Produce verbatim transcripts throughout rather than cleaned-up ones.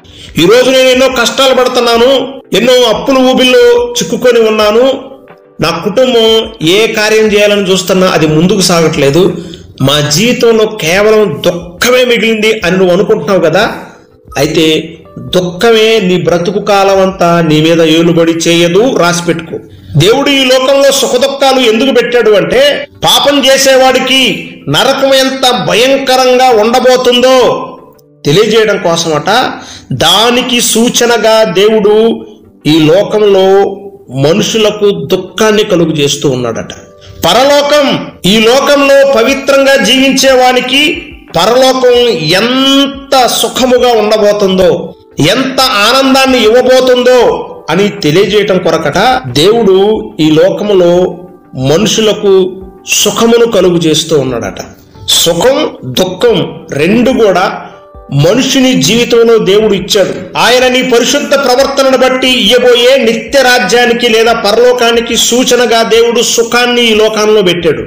ఈరోజు నేను ఎన్నో కష్టాలు పడుతున్నాను, ఎన్నో అప్పులు ఊబిల్లో చిక్కుకొని ఉన్నాను, నా కుటుంబం ఏ కార్యం చేయాలని చూస్తున్నా అది ముందుకు సాగట్లేదు, మా జీవితంలో కేవలం దుఃఖమే మిగిలింది అని నువ్వు అనుకుంటున్నావు కదా. అయితే దుఃఖమే నీ బ్రతుకు కాలం అంతా నీ మీద ఏలుబడి చేయదు, రాసి పెట్టుకో. దేవుడు ఈ లోకంలో సుఖదుఖాలు ఎందుకు పెట్టాడు అంటే పాపం చేసేవాడికి నరకం ఎంత భయంకరంగా ఉండబోతుందో తెలియజేయడం కోసమట. దానికి సూచనగా దేవుడు ఈ లోకంలో మనుషులకు దుఃఖాన్ని కలుగు చేస్తూ ఉన్నాడట. పరలోకం, ఈ లోకంలో పవిత్రంగా జీవించే వానికి పరలోకం ఎంత సుఖముగా ఉండబోతుందో, ఎంత ఆనందాన్ని ఇవ్వబోతుందో అని తెలియజేయటం కొరకట దేవుడు ఈ లోకములో మనుషులకు సుఖమును కలుగు చేస్తూ ఉన్నాడట. సుఖం దుఃఖం రెండు కూడా మనుషుని జీవితంలో దేవుడు ఇచ్చాడు. ఆయన నీ పరిశుద్ధ ప్రవర్తనను బట్టి ఇయ్యబోయే నిత్య రాజ్యానికి లేదా పరలోకానికి సూచనగా దేవుడు సుఖాన్ని ఈ లోకంలో పెట్టాడు.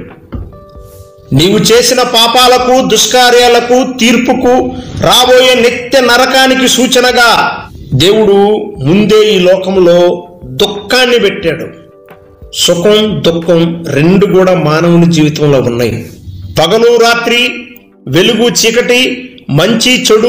నీవు చేసిన పాపాలకు, దుష్కార్యాలకు, తీర్పుకు, రాబోయే నిత్య నరకానికి సూచనగా దేవుడు ముందే ఈ లోకంలో దుఃఖాన్ని పెట్టాడు. సుఖం దుఃఖం రెండు కూడా మానవుని జీవితంలో ఉన్నాయి. పగలు రాత్రి, వెలుగు చీకటి, మంచి చెడు,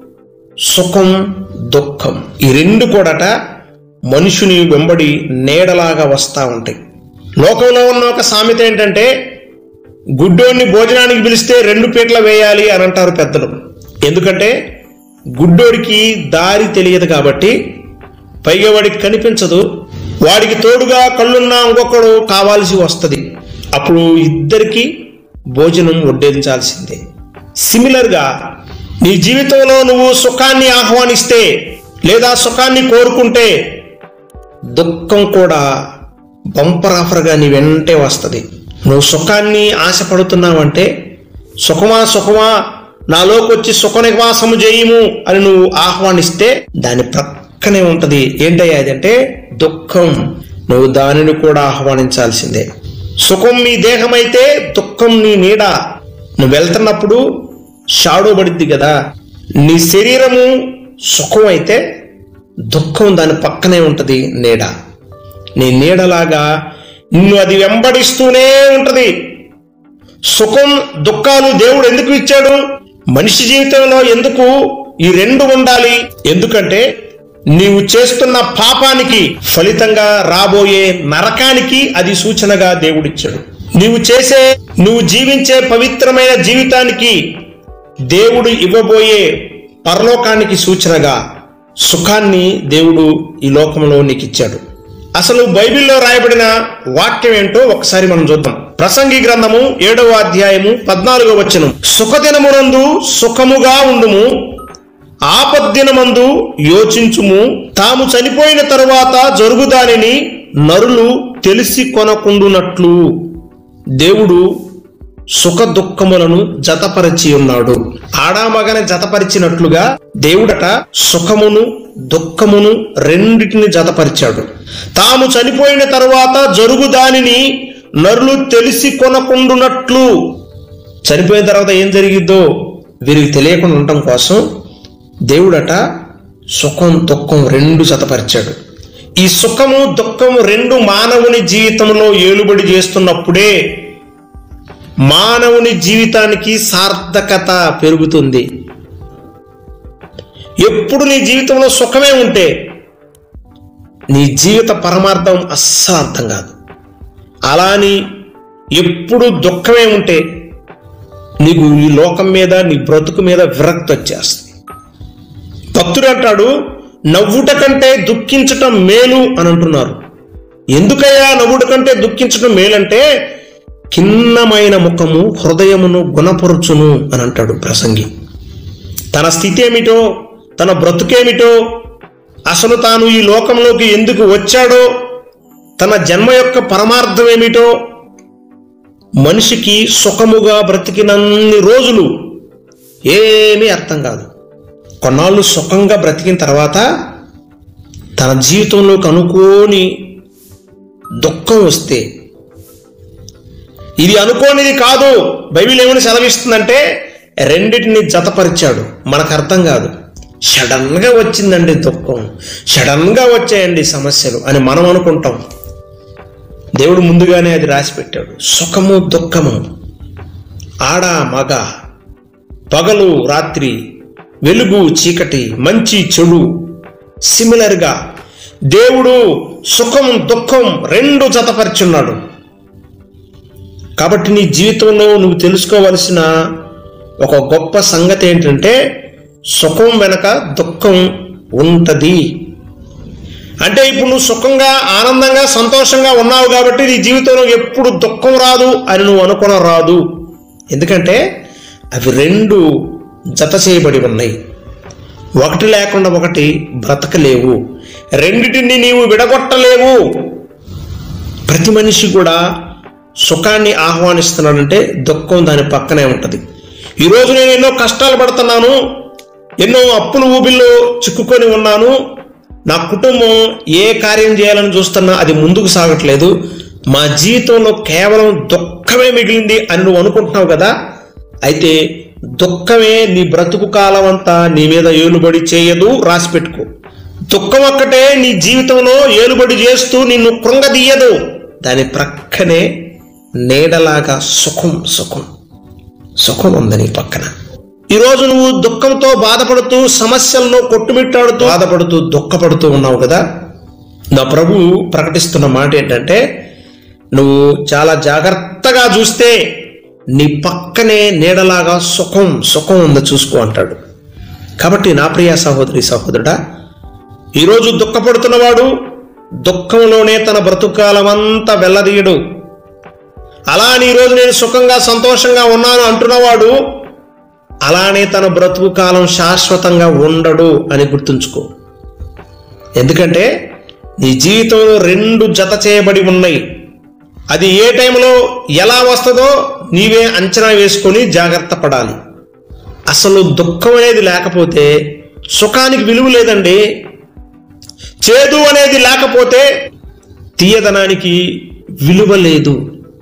సుఖం దుఃఖం, ఈ రెండు కూడాట మనుషుని వెంబడి నీడలాగా వస్తూ ఉంటాయి. లోకంలో ఉన్న ఒక సామెత ఏంటంటే గుడ్డోడిని భోజనానికి పిలిస్తే రెండు పీటలు వేయాలి అని అంటారు పెద్దలు. ఎందుకంటే గుడ్డోడికి దారి తెలియదు కాబట్టి, పైగా వాడికి కనిపించదు, వాడికి తోడుగా కళ్ళున్నా ఇంకొకడు కావాల్సి వస్తుంది. అప్పుడు ఇద్దరికి భోజనం వడ్డించాల్సిందే. సిమిలర్గా నీ జీవితంలో నువ్వు సుఖాన్ని ఆహ్వానిస్తే లేదా సుఖాన్ని కోరుకుంటే దుఃఖం కూడా బంపర్ ఆఫర్గా నీ వెంటే వస్తుంది. నువ్వు సుఖాన్ని ఆశపడుతున్నావంటే సుఖమా సుఖమా నాలోకి వచ్చి సుఖ నివాసము చేయము అని నువ్వు ఆహ్వానిస్తే దాని ప్రక్కనే ఉంటది ఏంటయ్యా అదంటే దుఃఖం. నువ్వు దానిని కూడా ఆహ్వానించాల్సిందే. సుఖం నీ దేహమైతే దుఃఖం నీ నీడ. నువ్వు వెళ్తున్నప్పుడు షాడో పడిద్ది కదా. నీ శరీరము సుఖం అయితే దుఃఖం దాని పక్కనే ఉంటది నీడ. నీ నీడలాగా నిన్ను అది వెంబడిస్తూనే ఉంటది. సుఖం దుఃఖాలు దేవుడు ఎందుకు ఇచ్చాడు? మనిషి జీవితంలో ఎందుకు ఈ రెండు ఉండాలి? ఎందుకంటే నీవు చేస్తున్న పాపానికి ఫలితంగా రాబోయే నరకానికి అది సూచనగా దేవుడిచ్చాడు. నీవు చేసే నువ్వు జీవించే పవిత్రమైన జీవితానికి దేవుడు ఇవ్వబోయే పరలోకానికి సూచనగా సుఖాన్ని దేవుడు ఈ లోకంలో నీకు ఇచ్చాడు. అసలు బైబిల్లో రాయబడిన వాక్యం ఏంటో ఒకసారి మనం చూద్దాం. ప్రసంగి గ్రంథము ఏడవ అధ్యాయము పద్నాలుగో వచనం, సుఖదినమునందు సుఖముగా ఉండుము, ఆపద్దినమందు యోచించుము, తాము చనిపోయిన తరువాత జరుగుదానిని నరులు తెలిసి కొనకుండునట్లు. దేవుడు సుఖ దుఃఖములను జతపరిచి ఉన్నాడు. ఆడామగని జతపరిచినట్లుగా దేవుడట సుఖమును దుఃఖమును రెండిటిని జతపరిచాడు. తాము చనిపోయిన తరువాత జరుగు దానిని నరులు తెలిసి కొనకుండునట్లు. చనిపోయిన తర్వాత ఏం జరిగిద్దో వీరికి తెలియకుండా ఉండటం కోసం దేవుడట సుఖం దుఃఖం రెండు జతపరిచాడు. ఈ సుఖము దుఃఖము రెండు మానవుని జీవితంలో ఏలుబడి చేస్తున్నప్పుడే మానవుని జీవితానికి సార్థకత పెరుగుతుంది. ఎప్పుడు నీ జీవితంలో సుఖమే ఉంటే నీ జీవిత పరమార్థం అస్సలు అర్థం కాదు. అలాని ఎప్పుడు దుఃఖమే ఉంటే నీకు ఈ లోకం మీద నీ బ్రతుకు మీద విరక్తి వచ్చేస్తుంది. భక్తుడు అంటాడు, నవ్వుట కంటే దుఃఖించటం మేలు అని అంటున్నారు. ఎందుకయ్యా నవ్వుట కంటే దుఃఖించటం మేలంటే ఖిన్నమైన ముఖము హృదయమును గుణపరుచును అని అంటాడు ప్రసంగి. తన స్థితి ఏమిటో, తన బ్రతుకేమిటో, అసలు తాను ఈ లోకంలోకి ఎందుకు వచ్చాడో, తన జన్మ యొక్క పరమార్థం ఏమిటో మనిషికి సుఖముగా బ్రతికినన్ని రోజులు ఏమీ అర్థం కాదు. కొన్నాళ్ళు సుఖంగా బ్రతికిన తర్వాత తన జీవితంలోకి అనుకోని దుఃఖం వస్తే, ఇది అనుకోనిది కాదు, బైబిల్ ఏమని సెలవిస్తుందంటే రెండిటిని జతపరిచాడు. మనకు అర్థం కాదు. సడన్గా వచ్చిందండి దుఃఖం, సడన్గా వచ్చాయండి సమస్యలు అని మనం అనుకుంటాం. దేవుడు ముందుగానే అది రాసి పెట్టాడు. సుఖము దుఃఖము, ఆడ మగ, పగలు రాత్రి, వెలుగు చీకటి, మంచి చెడు, సిమిలర్గా దేవుడు సుఖం దుఃఖం రెండు జతపరిచున్నాడు. కాబట్టి నీ జీవితంలో నువ్వు తెలుసుకోవలసిన ఒక గొప్ప సంగతి ఏంటంటే సుఖం వెనక దుఃఖం ఉంటది. అంటే ఇప్పుడు నువ్వు సుఖంగా ఆనందంగా సంతోషంగా ఉన్నావు కాబట్టి నీ జీవితంలో ఎప్పుడు దుఃఖం రాదు అని నువ్వు అనుకున్న రాదు. ఎందుకంటే అవి రెండు జత చేయబడి ఉన్నాయి. ఒకటి లేకుండా ఒకటి బ్రతకలేవు, రెండిటిని నీవు విడగొట్టలేవు. ప్రతి మనిషి కూడా సుఖాన్ని ఆహ్వానిస్తున్నాడంటే దుఃఖం దాని పక్కనే ఉంటుంది. ఈరోజు నేను ఎన్నో కష్టాలు పడుతున్నాను, ఎన్నో అప్పుల ఊబిల్లో చిక్కుకొని ఉన్నాను, నా కుటుంబం ఏ కార్యం చేయాలని చూస్తున్నా అది ముందుకు సాగట్లేదు, మా జీవితంలో కేవలం దుఃఖమే మిగిలింది అని నువ్వు అనుకుంటున్నావు కదా. అయితే దుఃఖమే నీ బ్రతుకు కాలం అంతా నీ మీద ఏలుబడి చేయదు, రాసి పెట్టుకో. దుఃఖం ఒక్కటే నీ జీవితంలో ఏలుబడి చేస్తూ నిన్ను కృంగదీయదు. దాని ప్రక్కనే నీడలాగా సుఖం సుఖం సుఖం ఉంది నీ పక్కన. ఈరోజు నువ్వు దుఃఖంతో బాధపడుతూ సమస్యల్లో కొట్టుమిట్టాడుతూ బాధపడుతూ దుఃఖపడుతూ ఉన్నావు కదా. నా ప్రభు ప్రకటిస్తున్న మాట ఏంటంటే నువ్వు చాలా జాగ్రత్తగా చూస్తే నీ పక్కనే నీడలాగా సుఖం సుఖం ఉందో చూసుకో అంటాడు. కాబట్టి నా ప్రియ సహోదరి సహోదరుడా, ఈరోజు దుఃఖపడుతున్నవాడు దుఃఖంలోనే తన బ్రతుకాలమంతా వెళ్ళదీయడు. అలా అని ఈరోజు నేను సుఖంగా సంతోషంగా ఉన్నాను అంటున్నవాడు అలానే తన బ్రతుకు కాలం శాశ్వతంగా ఉండడు అని గుర్తుంచుకో. ఎందుకంటే నీ జీవితంలో రెండు జత చేయబడి ఉన్నాయి. అది ఏ టైంలో ఎలా వస్తుందో నీవే అంచనా వేసుకొని జాగ్రత్త పడాలి. అసలు దుఃఖం అనేది లేకపోతే సుఖానికి విలువ లేదండి. చేదు అనేది లేకపోతే తీయదనానికి విలువ లేదు.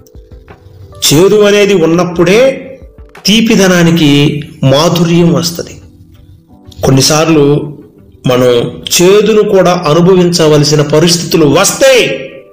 చేదు అనేది ఉన్నప్పుడే తీపిదనానికి మాధుర్యం వస్తుంది. కొన్నిసార్లు మనం చేదును కూడా అనుభవించవలసిన పరిస్థితులు వస్తాయి.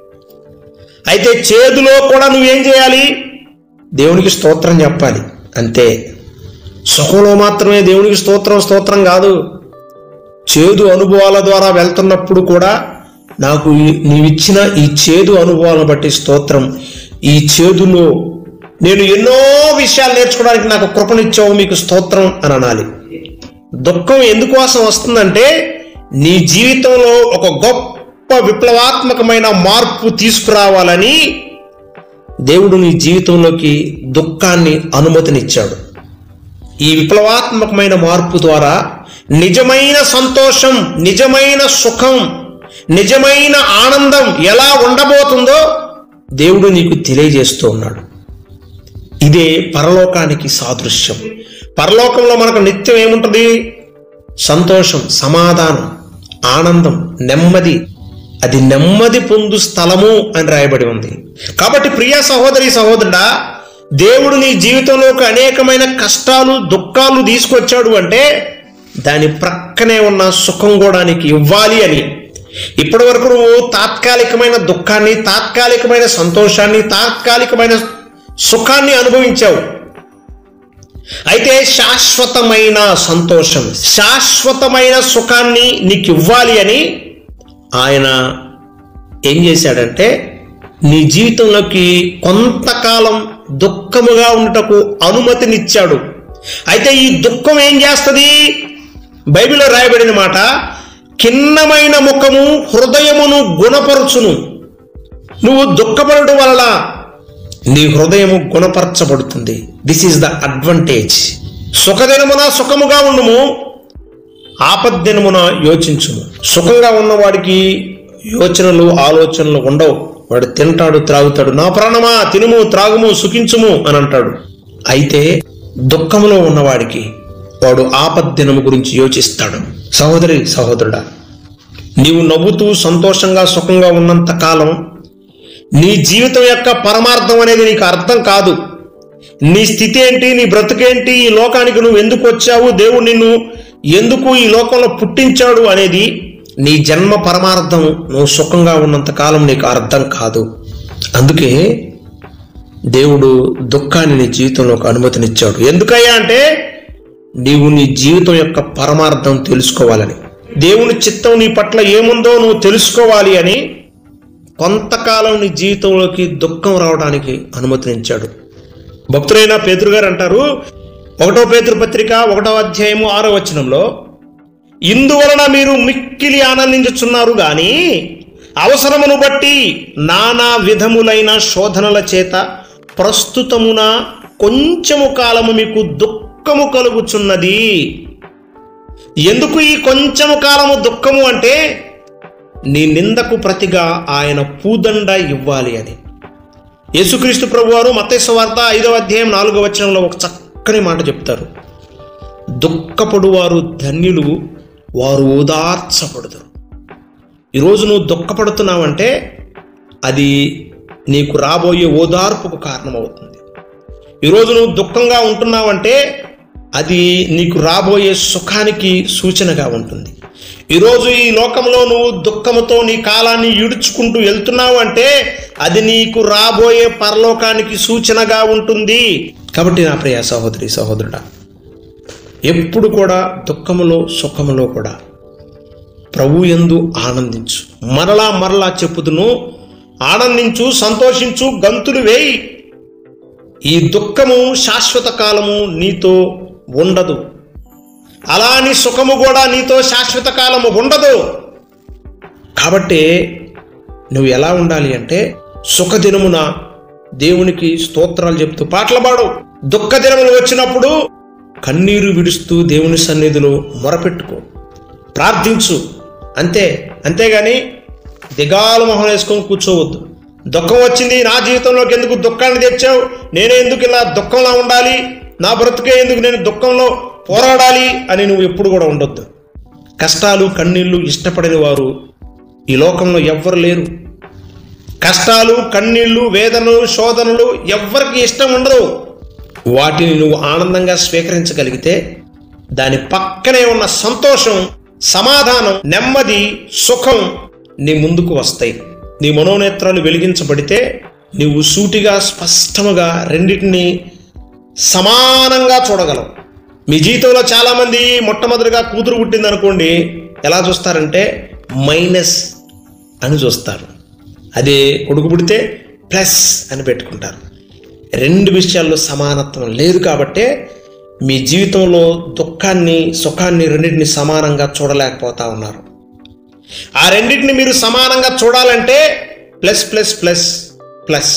అయితే చేదులో కూడా నువ్వేం చేయాలి? దేవునికి స్తోత్రం చెప్పాలి అంతే. సుఖంలో మాత్రమే దేవునికి స్తోత్రం స్తోత్రం కాదు. చేదు అనుభవాల ద్వారా వెళ్తున్నప్పుడు కూడా నాకు నీవిచ్చిన ఈ చేదు అనుభవాలను బట్టి స్తోత్రం, ఈ చేదులో నేను ఎన్నో విషయాలు నేర్చుకోవడానికి నాకు కృపనిచ్చావు, మీకు స్తోత్రం అని అనాలి. దుఃఖం ఎందుకోసం వస్తుందంటే నీ జీవితంలో ఒక గొప్ప విప్లవాత్మకమైన మార్పు తీసుకురావాలని దేవుడు నీ జీవితంలోకి దుఃఖాన్ని అనుమతినిచ్చాడు. ఈ విప్లవాత్మకమైన మార్పు ద్వారా నిజమైన సంతోషం, నిజమైన సుఖం, నిజమైన ఆనందం ఎలా ఉండబోతుందో దేవుడు నీకు తెలియజేస్తూ ఉన్నాడు. ఇదే పరలోకానికి సాదృశ్యం. పరలోకంలో మనకు నిత్యం ఏముంటుంది? సంతోషం, సమాధానం, ఆనందం, నెమ్మది. అది నెమ్మది పొందు స్థలము అని రాయబడి ఉంది. కాబట్టి ప్రియ సహోదరి సహోదరుడా, దేవుడు నీ జీవితంలోకి అనేకమైన కష్టాలు దుఃఖాలు తీసుకొచ్చాడు అంటే దాని ప్రక్కనే ఉన్న సుఖం కూడా నీకు ఇవ్వాలి అని. ఇప్పటి వరకు నువ్వు తాత్కాలికమైన దుఃఖాన్ని, తాత్కాలికమైన సంతోషాన్ని, తాత్కాలికమైన సుఖాన్ని అనుభవించావు. అయితే శాశ్వతమైన సంతోషం, శాశ్వతమైన సుఖాన్ని నీకు ఇవ్వాలి అని ఆయన ఏం చేశాడంటే నీ జీవితంలోకి కొంతకాలం దుఃఖముగా ఉండటకు అనుమతినిచ్చాడు. అయితే ఈ దుఃఖం ఏం చేస్తుంది? బైబిల్లో రాయబడిన మాట, ఖిన్నమైన ముఖము హృదయమును గుణపరచును. నువ్వు దుఃఖపడడం వల్ల నీ హృదయము గుణపరచబడుతుంది. This is the advantage. సుఖదినమున సుఖముగా ఉండుము, ఆపద్దినమున యోచించుము. సుఖంగా ఉన్నవాడికి యోచనలు ఆలోచనలు ఉండవు. వాడు తింటాడు, త్రాగుతాడు, నా ప్రాణమా తినుము త్రాగుము సుఖించుము అని అంటాడు. అయితే దుఃఖంలో ఉన్నవాడికి వాడు ఆపద్దినము గురించి యోచిస్తాడు. సహోదరి సహోదరుడా, నీవు నవ్వుతూ సంతోషంగా సుఖంగా ఉన్నంత కాలం నీ జీవితం యొక్క పరమార్థం అనేది నీకు అర్థం కాదు. నీ స్థితి ఏంటి, నీ బ్రతుకేంటి, ఈ లోకానికి నువ్వు ఎందుకు వచ్చావు, దేవుడు నిన్ను ఎందుకు ఈ లోకంలో పుట్టించాడు అనేది నీ జన్మ పరమార్థం నువ్వు సుఖంగా ఉన్నంత కాలం నీకు అర్థం కాదు. అందుకే దేవుడు దుఃఖాన్ని నీ జీవితంలోకి అనుమతినిచ్చాడు. ఎందుకయ్యా అంటే నీవు నీ జీవితం యొక్క పరమార్థం తెలుసుకోవాలని, దేవుని చిత్తం నీ పట్ల ఏముందో నువ్వు తెలుసుకోవాలి అని కొంతకాలం నీ జీవితంలోకి దుఃఖం రావడానికి అనుమతినిచ్చాడు. భక్తుడైన పేతురు గారు అంటారు, ఒకటో పేతురు పత్రిక ఒకటో అధ్యాయము ఆరో వచనంలో, ఇందువలన మీరు మిక్కిలి ఆనందించుచున్నారు గాని అవసరమును బట్టి నానా విధములైన శోధనల చేత ప్రస్తుతమున కొంచెము కాలము మీకు దుఃఖము కలుగుచున్నది. ఎందుకు ఈ కొంచెము కాలము దుఃఖము అంటే నీ నిందకు ప్రతిగా ఆయన పూదండ ఇవ్వాలి అని. యేసుక్రీస్తు ప్రభువారు మత్తయి సువార్త ఐదవ అధ్యాయం నాలుగవ వచనంలో ఒక చక్కని మాట చెప్తారు, దుఃఖపడు వారు ధన్యులు, వారు ఓదార్చబడుదురు. ఈరోజు నువ్వు దుఃఖపడుతున్నావంటే అది నీకు రాబోయే ఓదార్పుకు కారణమవుతుంది. ఈరోజు నువ్వు దుఃఖంగా ఉంటున్నావంటే అది నీకు రాబోయే సుఖానికి సూచనగా ఉంటుంది. ఈరోజు ఈ లోకంలో నువ్వు దుఃఖముతో నీ కాలాన్ని ఈడ్చుకుంటూ వెళ్తున్నావు అంటే అది నీకు రాబోయే పరలోకానికి సూచనగా ఉంటుంది. కాబట్టి నా ప్రియ సహోదరి సహోదరుడా, ఎప్పుడు కూడా దుఃఖములో సుఖములో కూడా ప్రభు యందు ఆనందించు. మరలా మరలా చెప్పుదును, ఆనందించు, సంతోషించు, గంతులు వేయి. ఈ దుఃఖము శాశ్వత కాలము నీతో ఉండదు, అలాని సుఖము కూడా నీతో శాశ్వత కాలము ఉండదు. కాబట్టి నువ్వు ఎలా ఉండాలి అంటే సుఖదినమున దేవునికి స్తోత్రాలు చెప్తూ పాటలు పాడు. దుఃఖ దినములు వచ్చినప్పుడు కన్నీరు విడుస్తూ దేవుని సన్నిధిలో మొరపెట్టుకో, ప్రార్థించు. అంతే అంతేగాని దిగాలు మొహం వేసుకొని కూర్చోవద్దు. దుఃఖం వచ్చింది, నా జీవితంలోకి ఎందుకు దుఃఖాన్ని తెచ్చావు, నేనే ఎందుకు ఇలా దుఃఖంలో ఉండాలి, నా బ్రతుకే ఎందుకు నేను దుఃఖంలో పోరాడాలి అని నువ్వు ఎప్పుడు కూడా ఉండొద్దు. కష్టాలు కన్నీళ్లు ఇష్టపడని వారు ఈ లోకంలో ఎవ్వరు లేరు. కష్టాలు కన్నీళ్లు వేదనలు శోధనలు ఎవ్వరికి ఇష్టం ఉండదు. వాటిని నువ్వు ఆనందంగా స్వీకరించగలిగితే దాని పక్కనే ఉన్న సంతోషం, సమాధానం, నెమ్మది, సుఖం నీ ముందుకు వస్తాయి. నీ మనోనేత్రాలు వెలిగించబడితే నీవు సూటిగా స్పష్టముగా రెండింటినీ సమానంగా చూడగలవు. మీ జీవితంలో చాలామంది మొట్టమొదటిగా కూతురు పుట్టింది అనుకోండి, ఎలా చూస్తారంటే మైనస్ అని చూస్తారు. అదే కొడుకు పుడితే ప్లస్ అని పెట్టుకుంటారు. రెండు విషయాల్లో సమానత్వం లేదు. కాబట్టే మీ జీవితంలో దుఃఖాన్ని సుఖాన్ని రెండింటిని సమానంగా చూడలేకపోతా ఉన్నారు. ఆ రెండింటిని మీరు సమానంగా చూడాలంటే plus plus plus plus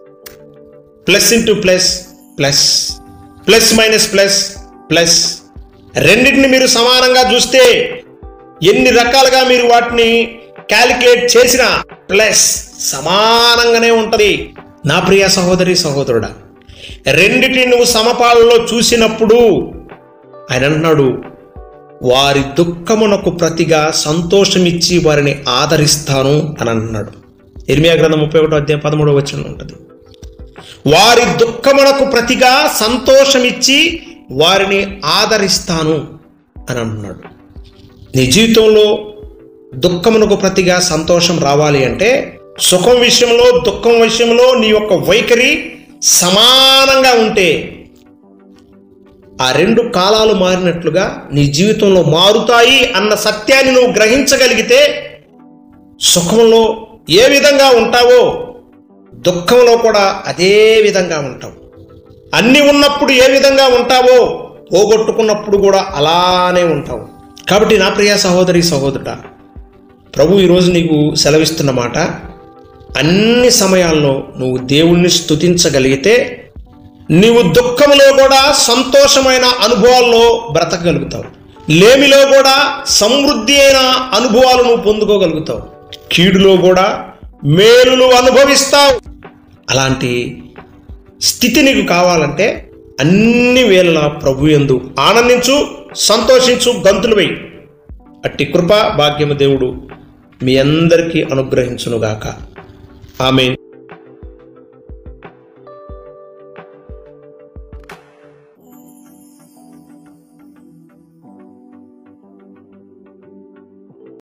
plus into plus plus plus minus plus plus రెండింటిని మీరు సమానంగా చూస్తే ఎన్ని రకాలుగా మీరు వాటిని క్యాలిక్యులేట్ చేసినా ప్లస్ సమానంగానే ఉంటుంది. నా ప్రియ సహోదరి సహోదరుడా, రెండిటిని నువ్వు సమపాలలో చూసినప్పుడు ఆయన అన్నాడు, వారి దుఃఖమునకు ప్రతిగా సంతోషమిచ్చి వారిని ఆదరిస్తాను అని అన్నాడు. ఇర్మియా గ్రంథం ముప్పై ఒకటో అధ్యాయం పదమూడవ వచనం ఉంటుంది. వారి దుఃఖమునకు ప్రతిగా సంతోషమిచ్చి వారిని ఆదరిస్తాను అని అన్నాడు. నీ జీవితంలో దుఃఖమునకు ప్రతిగా సంతోషం రావాలి అంటే సుఖం విషయంలో దుఃఖం విషయంలో నీ యొక్క వైఖరి సమానంగా ఉంటే ఆ రెండు కాలాలు మారినట్లుగా నీ జీవితంలో మారుతాయి అన్న సత్యాన్ని నువ్వు గ్రహించగలిగితే సుఖంలో ఏ విధంగా ఉంటావో దుఃఖంలో కూడా అదే విధంగా ఉంటావు. అన్ని ఉన్నప్పుడు ఏ విధంగా ఉంటావో పోగొట్టుకున్నప్పుడు కూడా అలానే ఉంటావు. కాబట్టి నా ప్రియ సహోదరి సహోదరుడా, ప్రభు ఈరోజు నీకు సెలవిస్తున్న మాట, అన్ని సమయాల్లో నువ్వు దేవుణ్ణి స్తుతించగలిగితే నీవు దుఃఖంలో కూడా సంతోషమైన అనుభవాల్లో బ్రతకగలుగుతావు. లేమిలో కూడా సమృద్ధి అయిన అనుభవాలు నువ్వు పొందుకోగలుగుతావు. కీడులో కూడా మేలులు అనుభవిస్తావు. అలాంటి స్థితి నీకు కావాలంటే అన్ని వేళలా ప్రభు యందు ఆనందించు, సంతోషించు, గంతులు వేయి. అట్టి కృప భాగ్యము దేవుడు మీ అందరికీ అనుగ్రహించునుగాక. ఆమేన్.